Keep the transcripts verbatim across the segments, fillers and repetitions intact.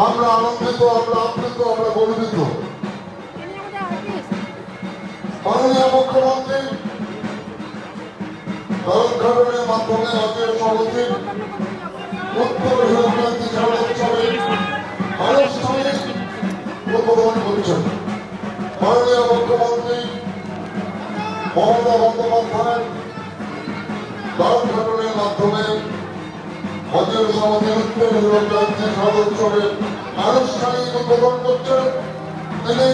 আমরা আনন্দিত, আমরা আপ্লুত, আমরা গর্বিত। মাননীয় মুখ্যমন্ত্রী কারণের মাধ্যমে আজকের সভাপতির উত্তর হিরোক্রান্তি ছাড়া উৎসবে আনুষ্ঠানিক উদ্বোধন করছেন। মাননীয় মুখ্যমন্ত্রী মমতা বন্দ্যোপাধ্যায় দারুণ ঘটনের মাধ্যমে আজকের সমাজের উত্তর হিরোক্রান্তি ছাড়া উৎসবে আনুষ্ঠানিক উদ্বোধন করছেন। তিনি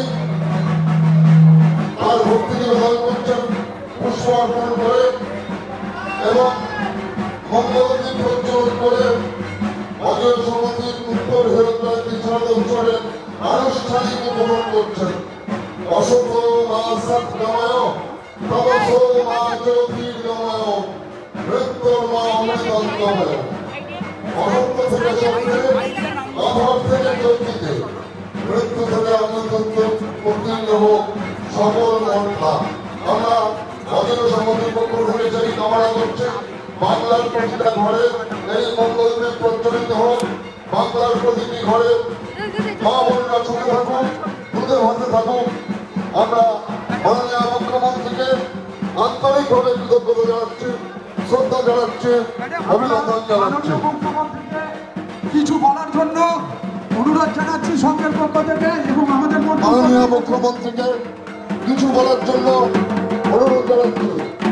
তার ভক্তি নিবেদন করছেন পুষ্প অর্পণ করে এবং মঙ্গলদীপ প্রজ্বলন করে আজকের সমাজের উত্তর হিরোক্রান্তি ছাড়া উৎসবে আনুষ্ঠানিক উদ্বোধন করছেন। অসংখ্য মা সৎগময় তমসো মা জ্যোতির্গময় মৃত্যুর মা অমৃতঙ্গময়। অসত্য থেকে সত্যে, অভাব থেকে জ্যোতিতে, মৃত্যু থেকে অমৃতত্ব উত্তীর্ণ হোক সকল মনটা। আমরা আজকের সমাজের পক্ষ থেকে সেই কামনা করছি বাংলার প্রতিটা ঘরে এই মঙ্গলদীপ প্রজ্বলিত হোক। বাংলার প্রতিটি ঘরে মা বোনরা সুখে থাকুক, দুধে ভাতে থাকুক। আমরা মাননীয় মুখ্যমন্ত্রীকে আন্তরিকভাবে কৃতজ্ঞতা জানাচ্ছি, শ্রদ্ধা জানাচ্ছি, অভিনন্দন জানাচ্ছি। কিছু বলার জন্য অনুরোধ জানাচ্ছি সঙ্গের পক্ষ থেকে এবং আমাদের মাননীয় মুখ্যমন্ত্রীকে কিছু বলার জন্য অনুরোধ জানাচ্ছি।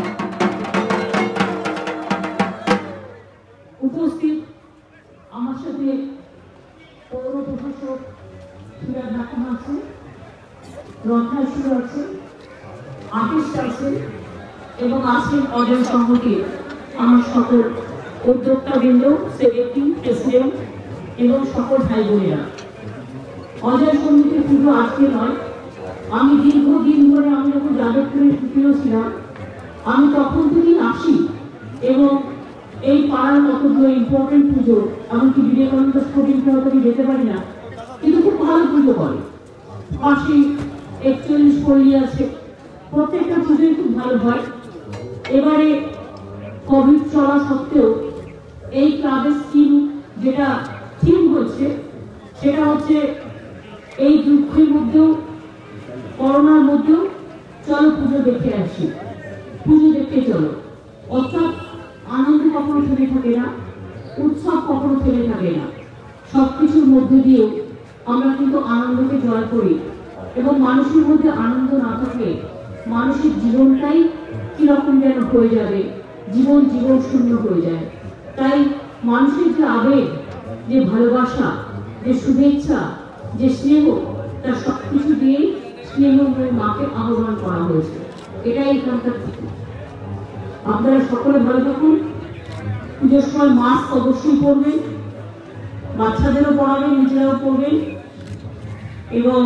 উপস্থিত আমার সাথে পৌর প্রশাসক ফিরাদ রাখান আছে, রত্নাশুর আছে, আর্টিস্ট আছে এবং আছেন অজয় সংহতি আমার সকল উদ্যোক্তাবৃন্দ, সেক্রেটারি, প্রেসিডেন্ট এবং সকল ভাই বোনেরা। অজয় সমিতির পুজো আজকে নয়, আমি দীর্ঘদিন ধরে আমি যখন যাদবপুরের সুপ্রিয় ছিলাম আমি তখন থেকেই আসি এবং এই পাড়ার মতো যে ইম্পর্টেন্ট পুজো, এমনকি বিবেকানন্দ স্পোর্টিং ক্লাব থেকে যেতে পারি না, কিন্তু খুব ভালো পুজো করে। পাশে একচল্লিশ পল্লী আছে, প্রত্যেকটা পুজোই খুব ভালো হয়। এবারে কোভিড চলা সত্ত্বেও এই ক্লাবের স্কিম যেটা থিম হচ্ছে সেটা হচ্ছে এই দুঃখের মধ্যেও, করোনার মধ্যেও চলো পুজো দেখে আসি, পুজো দেখতে চলো। অর্থাৎ আনন্দ কখনো থেমে থাকে না, উৎসব কখনো থেমে থাকে না। সবকিছুর মধ্যে দিয়েও আমরা কিন্তু আনন্দকে জয় করি এবং মানুষের মধ্যে আনন্দ না থাকলে মানুষের জীবনটাই কিরকম যেন হয়ে যাবে, জীবন জীবন শূন্য হয়ে যায়। তাই মানুষের যে আবেগ, যে ভালোবাসা, যে শুভেচ্ছা, যে স্নেহ, তার সব কিছু দিয়েই স্নেহময় মাকে আহ্বান করা হয়েছে। এটাই এখানকার। আপনারা সকলে ভালো থাকুন। পুজোর সময় মাস্ক অবশ্যই পরবেন, বাচ্চাদেরও পড়াবেন, নিজেরাও পড়বেন এবং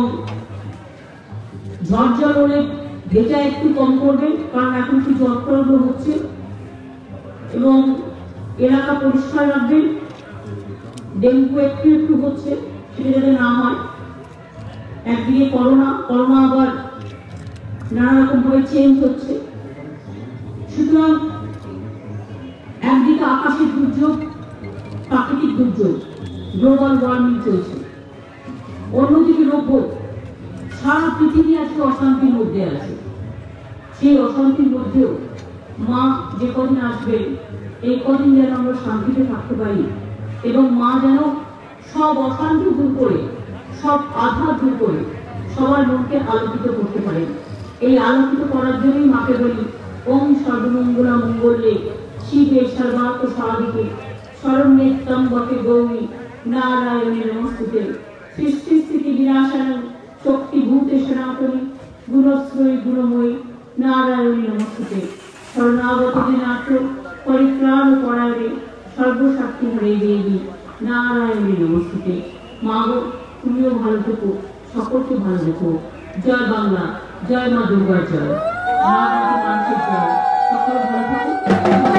ঝড় জল হলে ভেজা একটু কম করবেন, কারণ এখন কি জ্বর প্রয়োগ হচ্ছে। এবং এলাকা পরিষ্কার রাখবেন, ডেঙ্গু একটু একটু হচ্ছে, সেটা যাতে না হয়। একদিকে করোনা, করোনা আবার নানা রকম ভাবে চেঞ্জ হচ্ছে। সুতরাং একদিকে আকাশের দুর্যোগ, প্রাকৃতিক দুর্যোগ, গ্লোবাল ওয়ার্মিং চলছে, অন্যদিকে রোগ, সারা পৃথিবী আজকে অশান্তির মধ্যে আছে। সেই অশান্তির মধ্যেও মা যে কদিন আসবেন, এই কদিন যেন আমরা শান্তিতে থাকতে পারি এবং মা যেন সব অশান্তি দূর করে, সব আঘাত দূর করে সবার মনকে আলোকিত করতে পারেন। এই আলোকিত করার জন্যই মাকে বলি ওম সর্বমঙ্গলা মঙ্গলে শিবে সর্বার্থ সাধিকে শরণ্যে ত্র্যম্বকে গৌরী নারায়ণে নমস্তুতে সৃষ্টি স্থিতি বিনাশায় শক্তিভূতে সনাতনী গুণশ্রয়ী গুণময়ী নারায়ণে নমস্তুতে শরণাগত দিনাথ পরিত্রাণ পরায়ণে সর্বশক্তি হরে দেবী নারায়ণে নমস্তুতে। মা গো, তুমিও ভালো থেকো, সকলকে ভালো রেখো। জয় বাংলা, জয় মা দুর্গার জয়, মা মানুষের জয়। সকলে ভালো থাকো।